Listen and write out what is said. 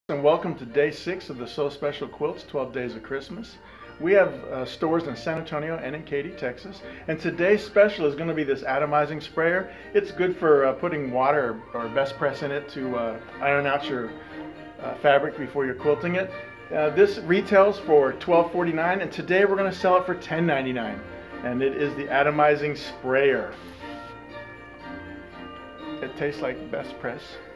And welcome to day 6 of the So Special Quilts 12 Days of Christmas. We have stores in San Antonio and in Katy, Texas. And today's special is going to be this atomizing sprayer. It's good for putting water or best press in it to iron out your fabric before you're quilting it. This retails for $12.49 and today we're going to sell it for $10.99. And it is the atomizing sprayer. It tastes like best press.